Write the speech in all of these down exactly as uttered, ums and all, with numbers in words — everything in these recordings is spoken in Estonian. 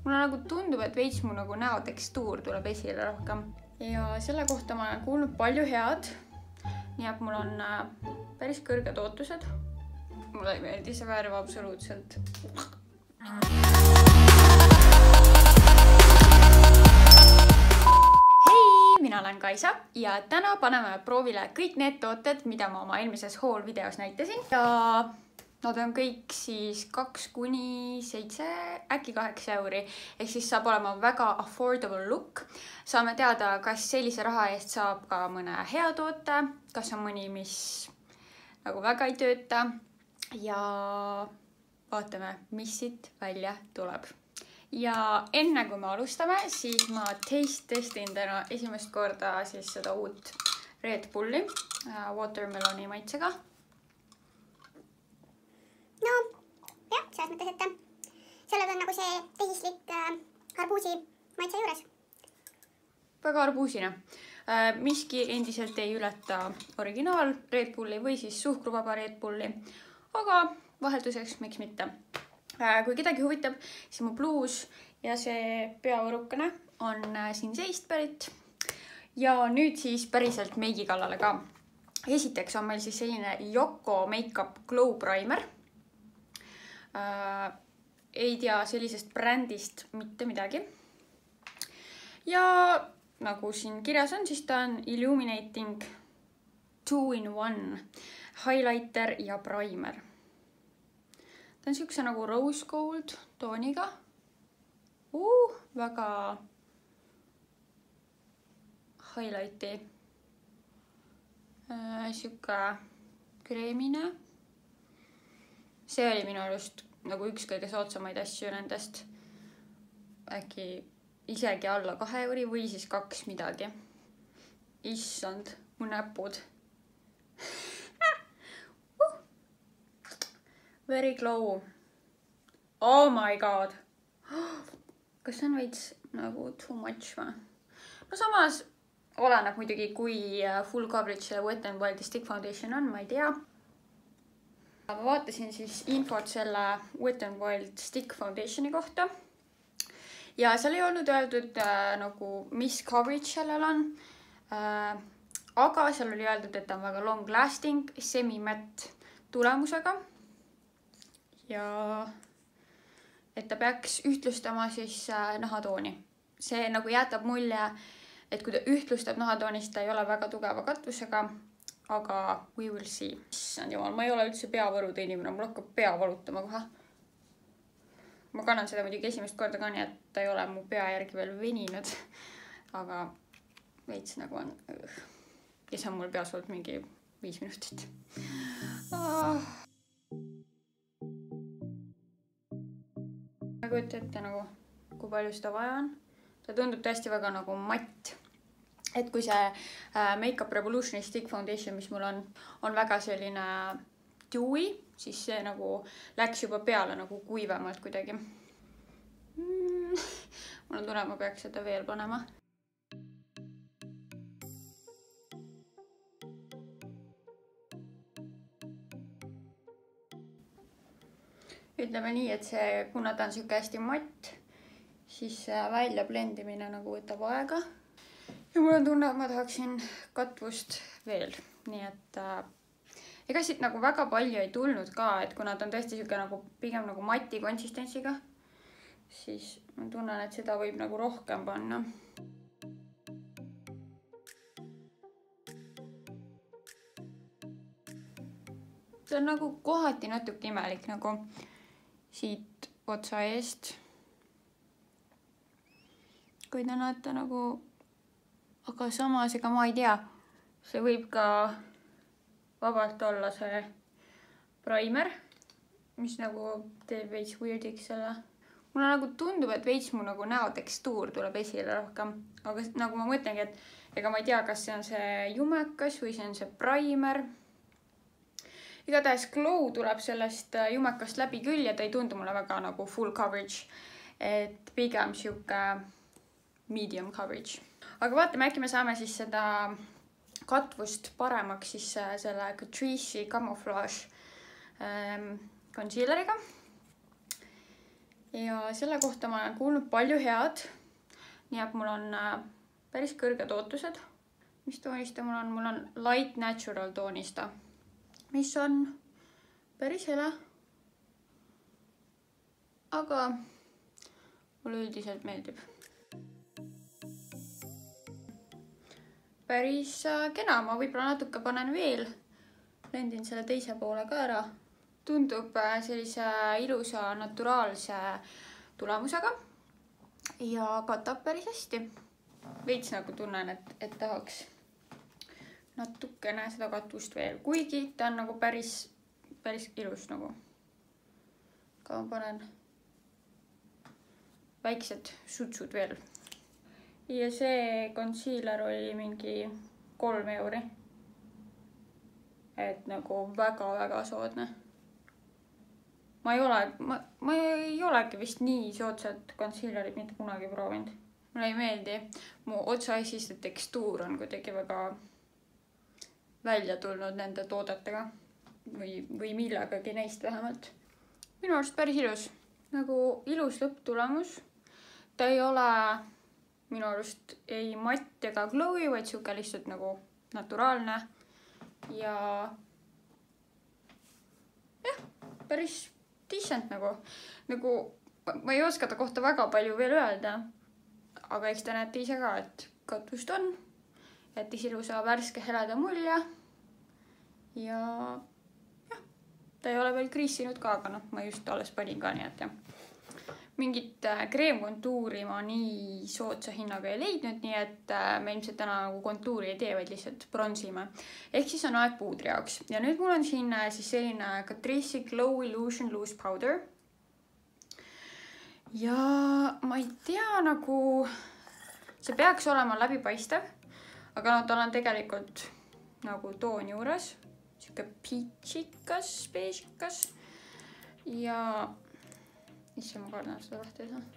mulle nagu tundub, et veits mu nagu näo tekstuur tuleb esile rohkem. Ja selle kohta ma olen kuulnud palju head. Nii et mul on päris kõrged ootused. Mulle ei meeldi see värv absoluutselt. Hei, mina olen Kaisa ja täna paneme proovile kõik need tooted, mida ma oma eelmises haul videos näitasin. Ja nad on kõik siis kaks kuni seitse, äkki kaheksa euri. Ehk siis saab olema väga affordable look. Saame teada, kas sellise raha eest saab ka mõne hea toote, kas on mõni, mis nagu väga ei tööta. Ja vaatame, mis siit välja tuleb. Ja enne kui me alustame, siis ma taste testin täna esimest korda siis seda uut Red Bulli watermeloni maitsega. No, jah, selles mõttes, et sellel on nagu see tehislik äh, arbuusi maitse juures. Väga arbuusine. Äh, miski endiselt ei ületa originaal Red Bulli või siis suhkruvaba Red Bulli, aga vahelduseks miks mitte. Äh, kui kedagi huvitab, siis mu bluus ja see peavõrukene on äh, siin seist pärit. Ja nüüd siis päriselt meigi kallale ka. Esiteks on meil siis selline Yoko Makeup Glow Primer. Äh, ei tea sellisest brändist mitte midagi. Ja nagu siin kirjas on, siis ta on Illuminating two in one highlighter ja primer. Ta on siukse nagu rose gold tooniga. Uh, väga highlighti. Äh, siuke kreemine. See oli minu arust nagu üks kõige soodsamaid asju nendest. Äkki isegi alla kahe euri või siis kaks midagi. Issand, mu näpud. uh. Very glow. Oh my god. Kas see on veits nagu too much või? No samas oleneb muidugi, kui full coverage selle Wet n Wild Stick Foundation on, ma ei tea. Ma vaatasin siis infot selle Wet n Wild Stick Foundationi kohta. Ja seal ei olnud öeldud äh, nagu mis coverage sellel on. Äh, aga seal oli öeldud, et ta on väga long lasting, semi-matte tulemusega. Ja et ta peaks ühtlustama siis äh, nahatooni. See nagu jätab mulje, et kui ta ühtlustab nahatoonis, ta ei ole väga tugeva katvusega. Aga we will see. Issand jumal, ma ei ole üldse peavõrude inimene, mul hakkab pea valutama kohe. Ma kannan seda muidugi esimest korda ka nii, et ta ei ole mu pea järgi veel veninud. Aga veits nagu on. Ja see on mul peas olnud mingi viis minutit. Ah. Nagu ette ette nagu, kui palju seda vaja on. Ta tundub tõesti väga nagu matt. Et kui see Makeup Revolutioni Stick Foundation, mis mul on, on väga selline dewy, siis see nagu läks juba peale nagu kuivemalt kuidagi. Mm, mul on tunne, ma peaks seda veel panema. Ütleme nii, et see, kuna ta on siuke hästi matt, siis välja blendimine nagu võtab aega. Ja mul on tunne, et ma tahaksin katvust veel. Nii et äh, ega siit nagu väga palju ei tulnud ka, et kuna ta on tõesti siuke nagu pigem nagu mati konsistentsiga, siis ma tunnen, et seda võib nagu rohkem panna. See on nagu kohati natuke imelik nagu siit otsa eest. Kui te näete nagu aga samas, ega ma ei tea, see võib ka vabalt olla see primer, mis nagu teeb veits weirdiks selle. Mulle nagu tundub, et veits mu nagu näo tekstuur tuleb esile rohkem. Aga nagu ma mõtlengi, et ega ma ei tea, kas see on see jumekas või see on see primer. Igatahes glow tuleb sellest jumekast läbi küll ja ta ei tundu mulle väga nagu full coverage. Et pigem siuke medium coverage. Aga vaatame, äkki me saame siis seda katvust paremaks siis selle Catrice'i Camouflage ähm, concealeriga. ja selle kohta ma olen kuulnud palju head. Nii et mul on päris kõrged ootused. Mis toonista mul on? Mul on Light Natural toonista, mis on päris hele. Aga mulle üldiselt meeldib. Päris kena, ma võib-olla natuke panen veel. Blendin selle teise poole ka ära. Tundub sellise ilusa naturaalse tulemusega ja katab päris hästi. Veits nagu tunnen, et, et tahaks natukene seda katust veel, kuigi ta on nagu päris, päris ilus nagu. Ka ma panen väiksed sutsud veel. Ja see concealer oli mingi kolm euri. Et nagu väga-väga soodne. Ma ei ole, ma, ma ei olegi vist nii soodsat concealerit mitte kunagi proovinud. Mulle ei meeldi. Mu otsaesiste tekstuur on kuidagi väga välja tulnud nende toodetega. Või, või millegagi neist vähemalt. Minu arust päris ilus. Nagu ilus lõpptulemus. Ta ei ole minu arust ei matt ega glowy, vaid siuke lihtsalt nagu naturaalne. Ja jah, päris decent nagu. Nagu ma ei oska ta kohta väga palju veel öelda. Aga eks te näete ise ka, et katust on. Jättis ilusa värske heleda mulje. Ja jah, ta ei ole veel kriisinud ka, aga noh, ma just alles panin ka nii, et jah. Mingit kreemkontuuri ma nii soodsa hinnaga ei leidnud, nii et me ilmselt täna nagu kontuuri ei tee, vaid lihtsalt bronsime. Ehk siis on aeg puudri jaoks. Ja nüüd mul on siin siis selline Catrice'i Glow Illusion Loose Powder. Ja ma ei tea nagu, see peaks olema läbipaistev, aga no tal on tegelikult nagu toon juures. Siuke peachikas, beežikas ja isse ma kardan seda lahti ei saa.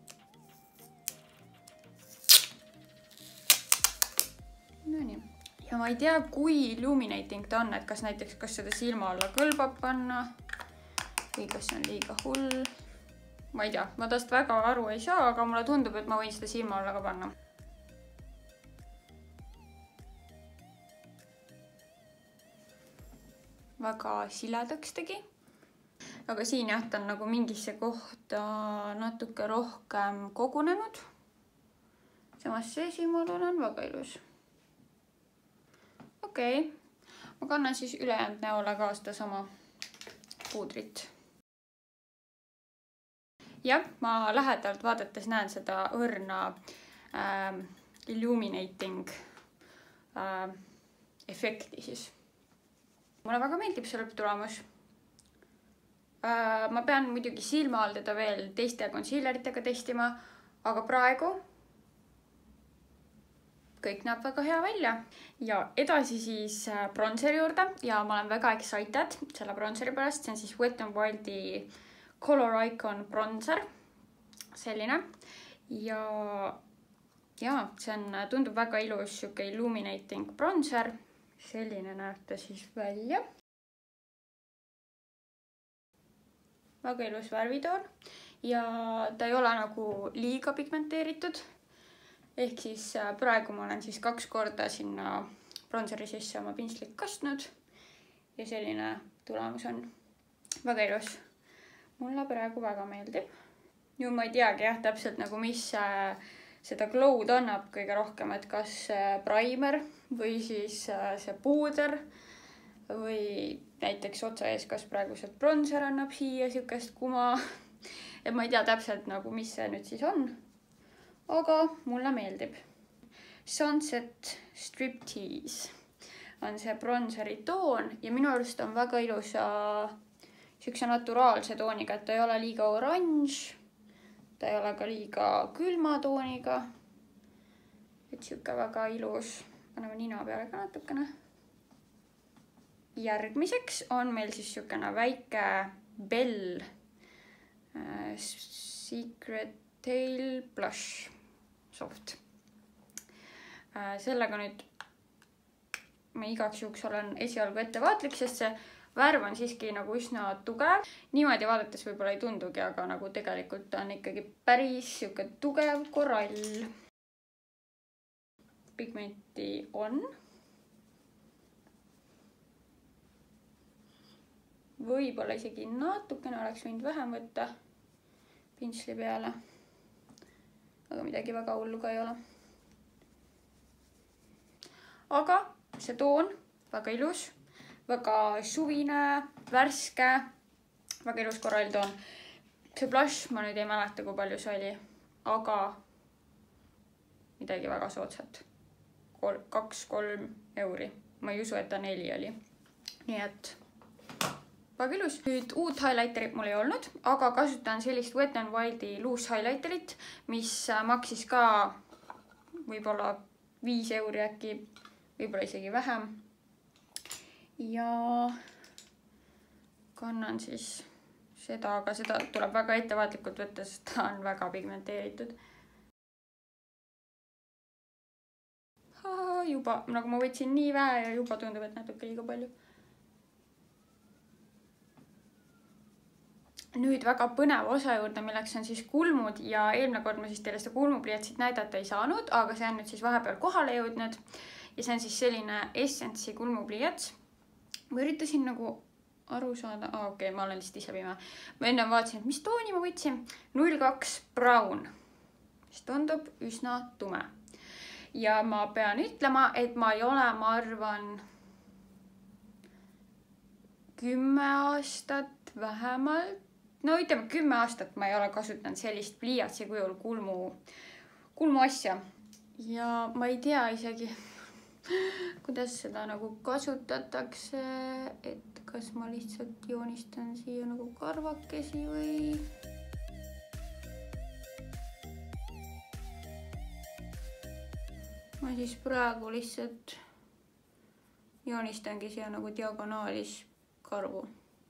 No nii. Ja ma ei tea, kui illuminating ta on, et kas näiteks, kas seda silma alla kõlbab panna või kas see on liiga hull. Ma ei tea, ma tast väga aru ei saa, aga mulle tundub, et ma võin seda silma alla ka panna. Väga siledaks tegi. Aga siin jah, ta on nagu mingisse kohta natuke rohkem kogunenud. Samas see silmaolun on väga ilus. Okei, okay. Ma kannan siis ülejäänud näole ka seda sama puudrit. Jah, ma lähedalt vaadates näen seda õrna äh, illuminating äh, efekti siis. Mulle väga meeldib see lõpptulemus. Ma pean muidugi silma all teda veel teiste concealeritega testima, aga praegu kõik näeb väga hea välja. Ja edasi siis bronseri juurde ja ma olen väga excited selle bronseri pärast. See on siis Wet n Wild'i Color Icon bronzer. Selline. Ja, ja see on, tundub väga ilus siuke illuminating bronzer. Selline näeb ta siis välja. Väga ilus värvitoon ja ta ei ole nagu liiga pigmenteeritud. Ehk siis praegu ma olen siis kaks korda sinna bronseri sisse oma pinslit kastnud ja selline tulemus on väga ilus. Mulle praegu väga meeldib. Nüüd ma ei teagi jah, täpselt nagu mis seda glow'd annab kõige rohkem, et kas primer või siis see puuder või näiteks otsa ees, kas praegu see bronzer annab siia siukest kuma. Et ma ei tea täpselt nagu, mis see nüüd siis on. Aga mulle meeldib. Sunset Striptease on see bronseri toon ja minu arust on väga ilusa siukse naturaalse tooniga, et ta ei ole liiga oranž. Ta ei ole ka liiga külma tooniga. Et siuke väga ilus. Paneme nina peale ka natukene. Järgmiseks on meil siis siukene väike Bell äh, Secret Tail Blush Soft. Äh, sellega nüüd ma igaks juhuks olen esialgu ettevaatlik, sest see värv on siiski nagu üsna tugev. Niimoodi vaadates võib-olla ei tundugi, aga nagu tegelikult on ikkagi päris siuke tugev korall. Pigmenti on. Võib-olla isegi natukene oleks võinud vähem võtta pintsli peale. Aga midagi väga hullu ka ei ole. Aga see toon, väga ilus, väga suvine, värske, väga ilus koralltoon. See blush, ma nüüd ei mäleta, kui palju see oli, aga midagi väga soodsat. kaks kolm euri. Ma ei usu, et ta neli oli. Nii et väga ilus. Nüüd uut highlighterit mul ei olnud, aga kasutan sellist Wet n Wild'i loose highlighterit, mis maksis ka võib-olla viis euri äkki, võib-olla isegi vähem. Ja kannan siis seda, aga seda tuleb väga ettevaatlikult võtta, sest ta on väga pigmenteeritud. Juba, nagu ma võtsin nii vähe ja juba tundub, et natuke liiga palju. Nüüd väga põnev osa juurde, milleks on siis kulmud ja eelmine kord ma siis teile seda kulmupliatsit näidata ei saanud, aga see on nüüd siis vahepeal kohale jõudnud ja see on siis selline Essence'i kulmupliats. Ma üritasin nagu aru saada, ah, okei, okay, ma olen lihtsalt ise pime. Ma enne vaatasin, et mis tooni ma võtsin. null kaks Brown, mis tundub üsna tume. Ja ma pean ütlema, et ma ei ole, ma arvan, kümme aastat vähemalt, no ütleme kümme aastat ma ei ole kasutanud sellist pliiatsi kujul kulmu, kulmu asja. Ja ma ei tea isegi, kuidas seda nagu kasutatakse, et kas ma lihtsalt joonistan siia nagu karvakesi või... Ma siis praegu lihtsalt joonistangi siia nagu diagonaalis karvu.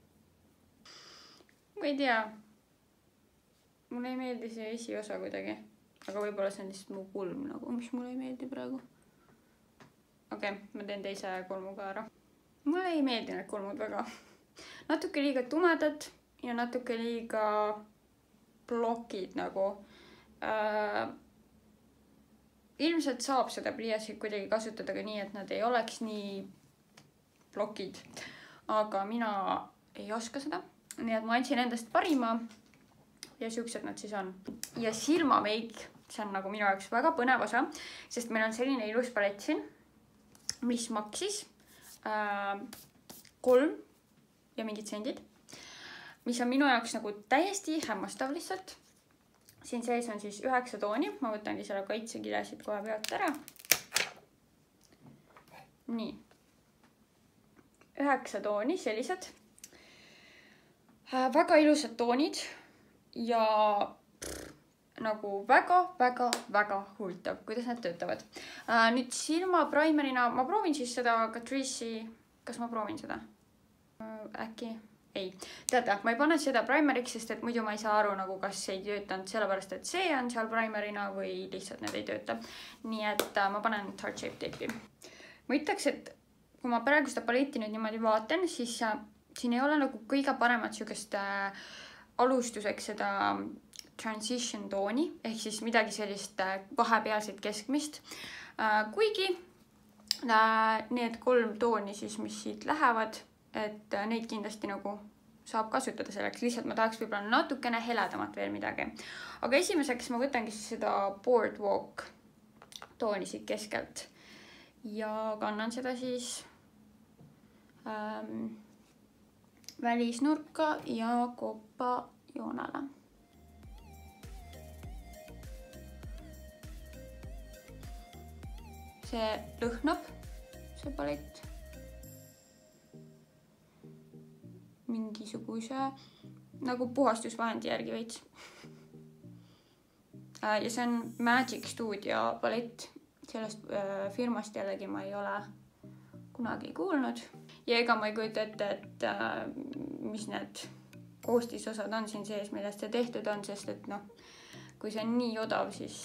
Ma ei tea. Mulle ei meeldi see esiosa kuidagi. Aga võib-olla see on lihtsalt mu kulm nagu, mis mulle ei meeldi praegu. Okei, okay, ma teen teise kulmu ka ära. Mulle ei meeldi need kulmud väga. Natuke liiga tumedad ja natuke liiga blokid nagu. Äh, ilmselt saab seda pliiatsit kuidagi kasutada ka nii, et nad ei oleks nii blokid. Aga mina ei oska seda. Nii et ma andsin endast parima ja siuksed nad siis on. Ja silmameik, see on nagu minu jaoks väga põnev osa, sest meil on selline ilus palett siin, mis maksis äh, kolm ja mingid sendid, mis on minu jaoks nagu täiesti hämmastav lihtsalt. Siin sees on siis üheksa tooni. Ma võtangi selle kaitsekirjasid kohe pealt ära. Nii. Üheksa tooni, sellised. Väga ilusad toonid ja pff, nagu väga, väga, väga huvitav, kuidas need töötavad. Nüüd silmaprimerina, ma proovin siis seda Catrice'i, kas ma proovin seda? Äkki? Ei, teada, ma ei pane seda primeriks, sest et muidu ma ei saa aru, nagu kas ei töötanud sellepärast, et see on seal primerina või lihtsalt need ei tööta. Nii et ma panen Tarte Shape Tape'i. Ma ütleks, et kui ma praegu seda paletti nüüd niimoodi vaatan, siis siin ei ole nagu kõige paremat sugust alustuseks seda transition tooni, ehk siis midagi sellist vahepealset keskmist. Kuigi need kolm tooni siis, mis siit lähevad, et neid kindlasti nagu saab kasutada selleks. Lihtsalt ma tahaks võib-olla natukene heledamat veel midagi. Aga esimeseks ma võtangi seda Boardwalk tooni siit keskelt. Ja kannan seda siis ähm, välisnurka ja koppa joonele. See lõhnab, see palett. Mingisuguse nagu puhastusvahendi järgi veits. Ja see on Magic Studio palett. Sellest firmast jällegi ma ei ole kunagi kuulnud. Ja ega ma ei kujuta ette, et mis need koostisosad on siin sees, millest see tehtud on, sest et noh, kui see on nii odav, siis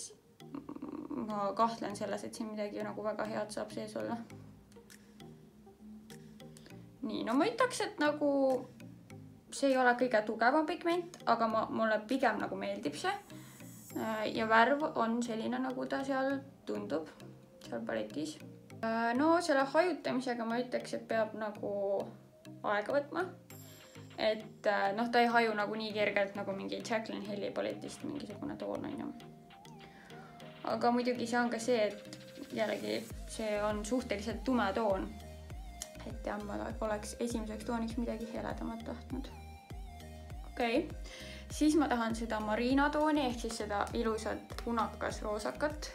ma kahtlen selles, et siin midagi nagu väga head saab sees olla. nii, no ma ütleks, et nagu see ei ole kõige tugevam pigment, aga ma, mulle pigem nagu meeldib see. Ja värv on selline, nagu ta seal tundub, seal paletis. No selle hajutamisega ma ütleks, et peab nagu aega võtma. Et noh, ta ei haju nagu nii kergelt nagu mingi Jaclyn Hilli paletist mingisugune toon on ju. Aga muidugi see on ka see, et jällegi see on suhteliselt tume toon. Et jah, ma oleks esimeseks tooniks midagi heledamat tahtnud. Okei, okay. Siis ma tahan seda Marina tooni ehk siis seda ilusat punakas roosakat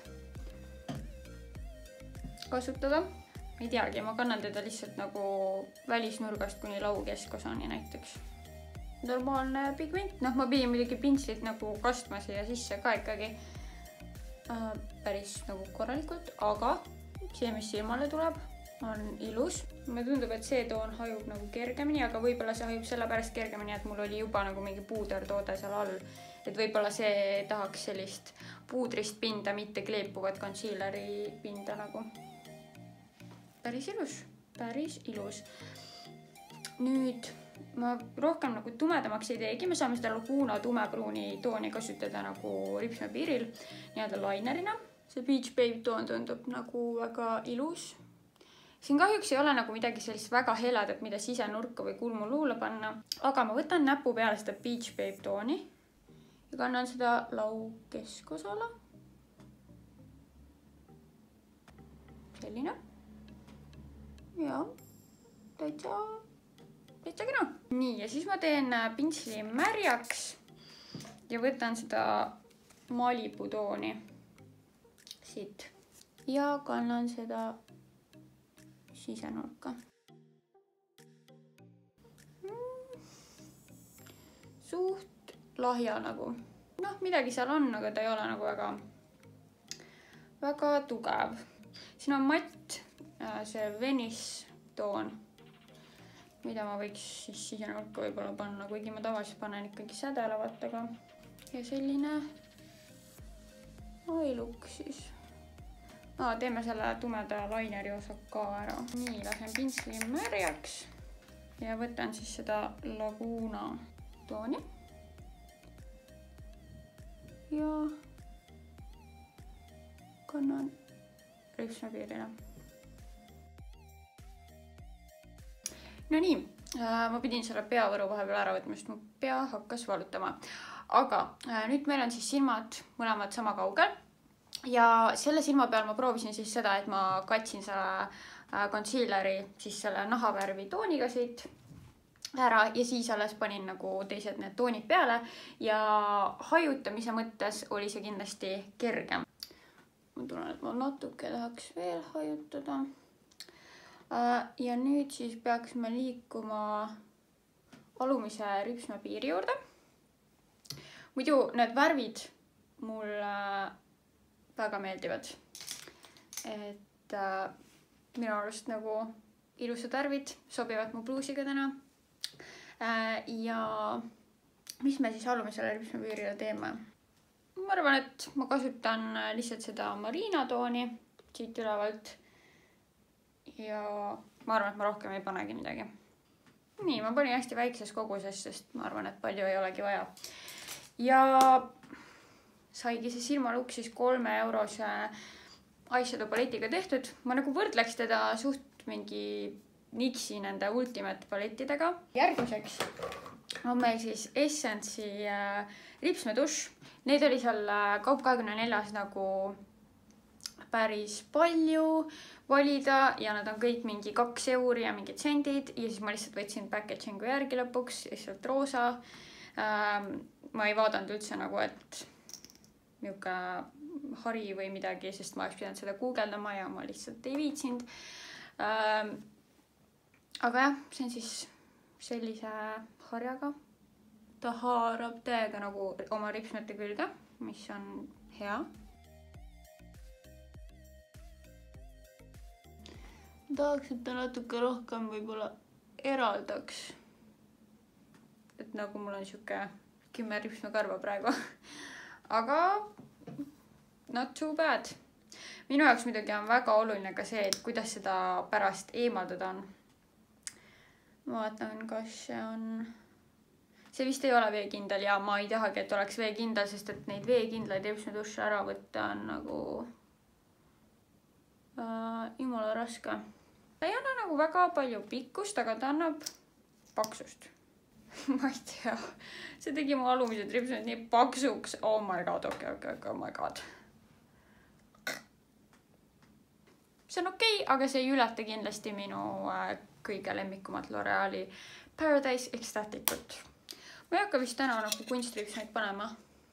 kasutada. Ei teagi, ma kannan teda lihtsalt nagu välisnurgast kuni lau keskosani näiteks. Normaalne pigment, noh ma pidin muidugi pintslit nagu kastma siia sisse ka ikkagi äh, päris nagu korralikult, aga see, mis silmale tuleb, on ilus. Mulle tundub, et see toon hajub nagu kergemini, aga võib-olla see hajub sellepärast kergemini, et mul oli juba nagu mingi puudertoode seal all. Et võib-olla see tahaks sellist puudrist pinda, mitte kleepuvat concealeri pinda nagu. Päris ilus, päris ilus. Nüüd ma rohkem nagu tumedamaks ei teegi, me saame seda Laguna tumepruuni tooni kasutada nagu ripsmepiiril nii-öelda lainerina. See Beach Babe toon tundub nagu väga ilus. Siin kahjuks ei ole nagu midagi sellist väga heledat, mida sisenurka või kulmuluule panna, aga ma võtan näpu peale seda Beach Babe tooni ja kannan seda lau keskosala. Selline. Ja, täitsa, täitsa kena. Nii, ja siis ma teen pintsli märjaks ja võtan seda Malibu tooni siit ja kannan seda sisenurka. Suht lahja nagu. Noh, midagi seal on, aga ta ei ole nagu väga, väga tugev. Siin on matt. See Venice toon, mida ma võiks siis sisenurka võib-olla panna, kuigi ma tavaliselt panen ikkagi sädelavatega. Ja selline eye look siis. No, teeme selle tumeda laineri osa ka ära. Nii, lasen pintsli märjaks ja võtan siis seda Laguna tooni. Ja kannan ripsmepiirina. No nii, ma pidin selle peavõru vahepeal ära võtma, sest mu pea hakkas valutama. Aga nüüd meil on siis silmad mõlemad sama kaugel. Ja selle silma peal ma proovisin siis seda, et ma katsin selle concealeri siis selle nahavärvi tooniga siit ära ja siis alles panin nagu teised need toonid peale ja hajutamise mõttes oli see kindlasti kergem. Ma tunnen, et ma natuke tahaks veel hajutada. Ja nüüd siis peaksime liikuma alumise ripsmepiiri juurde. Muidu need värvid mulle väga meeldivad. Et äh, minu arust nagu ilusad värvid sobivad mu bluusiga täna. Äh, ja mis me siis alumisele ripsmepiirile teeme? Ma arvan, et ma kasutan lihtsalt seda Marina tooni siit ülevalt. Ja ma arvan, et ma rohkem ei panegi midagi. Nii, ma panin hästi väikses koguses, sest ma arvan, et palju ei olegi vaja. Ja saigi see silmalukk siis kolme eurose eyeshadow paletiga tehtud. Ma nagu võrdleks teda suht mingi Nixi nende Ultimate palettidega. Järgmiseks on meil siis Essence'i ripsmetuš. Neid oli seal Kaup kahekümne neljas nagu päris palju valida ja nad on kõik mingi kaks euri ja mingid sendid ja siis ma lihtsalt võtsin packaging'u järgi lõpuks, lihtsalt roosa. Ma ei vaadanud üldse nagu, et niuke hari või midagi, sest ma oleks pidanud seda guugeldama ja ma lihtsalt ei viitsinud. Aga jah, see on siis sellise harjaga. Ta haarab täiega nagu oma ripsmete külge, mis on hea. Tahaks, et ta natuke rohkem võib-olla eraldaks. Et nagu mul on siuke kümme ripsmekarva praegu. Aga not too bad. Minu jaoks muidugi on väga oluline ka see, et kuidas seda pärast eemaldada on. ma vaatan, kas see on... See vist ei ole veekindel ja ma ei tahagi, et oleks veekindel, sest et neid veekindlaid ripsmeduše ära võtta on nagu äh, jumala raske. Ta ei anna nagu väga palju pikkust, aga ta annab paksust. ma ei tea. See tegi mu alumised ripsmed nii paksuks. Oh my god, okei, okay, okei, okay, okay, oh my god. See on okei, okay, aga see ei ületa kindlasti minu äh, kõige lemmikumat L'Oreali Paradise Ecstatic'ut. Ma ei hakka vist täna nagu kunstripsmeid panema.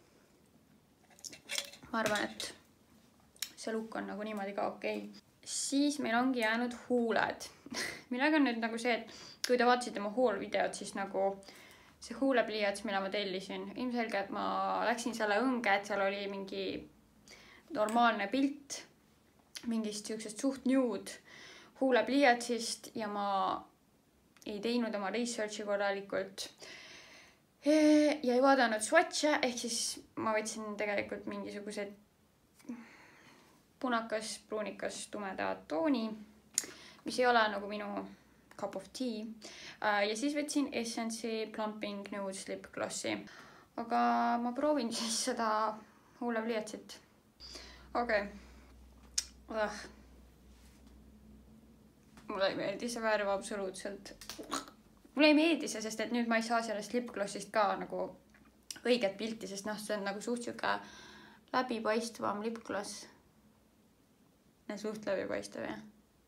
Ma arvan, et see look on nagu niimoodi ka okei. Okay. Siis meil ongi jäänud huuled. Millega on nüüd nagu see, et kui te vaatasite mu haul videot, siis nagu see huulepliiats, mille ma tellisin. Ilmselge, et ma läksin selle õnge, et seal oli mingi normaalne pilt mingist siuksest suht nude huulepliiatsist ja ma ei teinud oma researchi korralikult ja ei vaadanud swatche, ehk siis ma võtsin tegelikult mingisugused punakas, pruunikas, tumeda tooni, mis ei ole nagu minu cup of tea. Ja siis võtsin Essence'i Plumping Nude Slip Glossi. Aga ma proovin siis seda huulepliiatsit. Okei. Okay. Uh. Mulle ei meeldi see värv absoluutselt. Mulle ei meeldi see, sest et nüüd ma ei saa sellest lipglossist ka nagu õiget pilti, sest noh, see on nagu suht siuke läbipaistvam lipgloss. Suht läbipaistav, jah.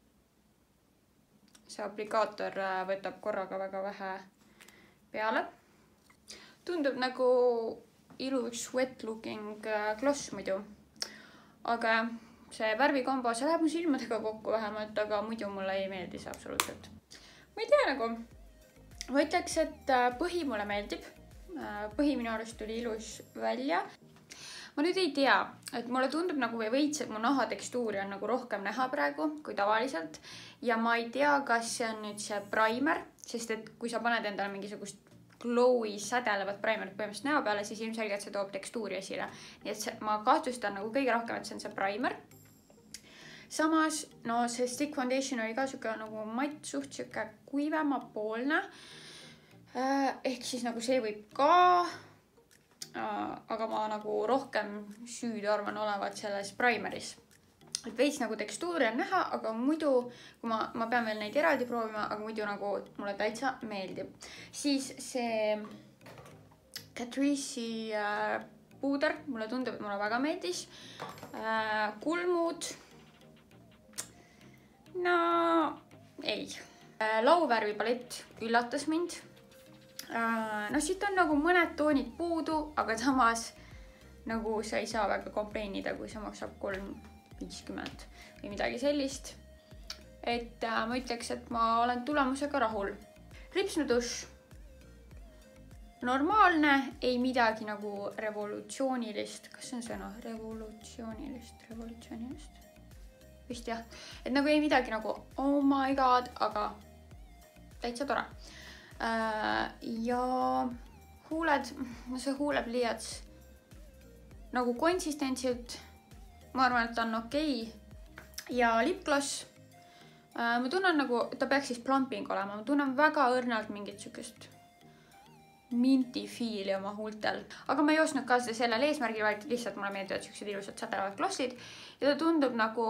See aplikaator võtab korraga väga vähe peale. Tundub nagu ilus wet looking gloss muidu. Aga see värvikombo, see läheb mu silmadega kokku vähemalt, aga muidu mulle ei meeldi see absoluutselt. Ma ei tea nagu, ma ütleks, et põhi mulle meeldib. Põhi minu arust tuli ilus välja. Ma nüüd ei tea, et mulle tundub nagu või veits, et mu naha tekstuuri on nagu rohkem näha praegu kui tavaliselt. Ja ma ei tea, kas see on nüüd see primer, sest et kui sa paned endale mingisugust glowy sädelevat primerit põhimõtteliselt näo peale, siis ilmselgelt see toob tekstuuri esile. Nii et see, ma kahtlustan nagu kõige rohkem, et see on see primer. Samas, no see stick foundation oli ka siuke nagu matt suht siuke kuivema poolne. Ehk siis nagu see võib ka... aga ma nagu rohkem süüd arvan olevat selles primeris. Et veits nagu tekstuuri on näha, aga muidu, kui ma, ma pean veel neid eraldi proovima, aga muidu nagu mulle täitsa meeldib. Siis see Catrice'i äh, puuder, mulle tundub, et mulle väga meeldis. Äh, kulmud. No, ei. Äh, lauvärvi palett üllatas mind. No siit on nagu mõned toonid puudu, aga samas nagu sa ei saa väga kompleinida, kui see maksab kolm viiskümmend või midagi sellist. Et äh, ma ütleks, et ma olen tulemusega rahul. Ripsmeduš normaalne, ei midagi nagu revolutsioonilist. Kas see on sõna? Revolutsioonilist, revolutsioonilist. Vist jah. Et nagu ei midagi nagu oh my god, aga täitsa tore. Ja huuled, see huulepliiats nagu konsistentsilt, ma arvan, et ta on okei. Ja lipgloss, ma tunnen nagu, ta peaks siis plumping olema, ma tunnen väga õrnalt mingit sükest minti fiili oma huultel. Aga ma ei ostnud ka seda sellel eesmärgil, vaid lihtsalt mulle meeldivad sükesed ilusad sädelevad glossid. Ja ta tundub nagu,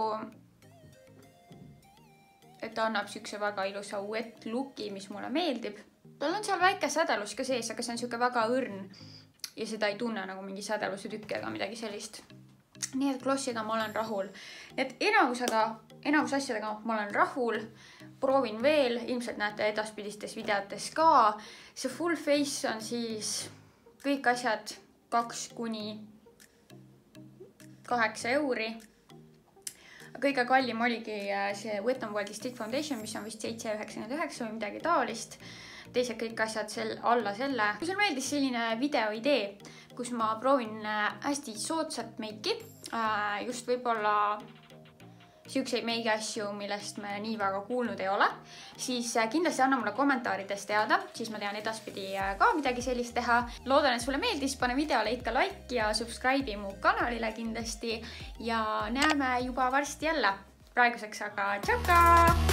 et ta annab sükse väga ilusa wet looki, mis mulle meeldib. Tal on seal väike sädelus ka sees, aga see on siuke väga õrn ja seda ei tunne nagu mingi sädeluse tükki ega midagi sellist. Nii et glossiga ma olen rahul. Et enavusega, enavus asjadega ma olen rahul. Proovin veel, ilmselt näete edaspidistes videotes ka. See full face on siis kõik asjad kaks kuni kaheksa euri. Kõige kallim oligi see Wet n Wild'i Stick Foundation, mis on vist seitse üheksakümmend üheksa või midagi taolist. Teised kõik asjad sel, alla selle. Kui sul meeldis selline videoidee, kus ma proovin hästi soodsat meiki, just võib-olla siukseid meigi asju, millest me nii väga kuulnud ei ole, siis kindlasti anna mulle kommentaarides teada, siis ma tean edaspidi ka midagi sellist teha. Loodan, et sulle meeldis, pane videole ikka like ja subscribe'i mu kanalile kindlasti ja näeme juba varsti jälle. Praeguseks aga tšauka!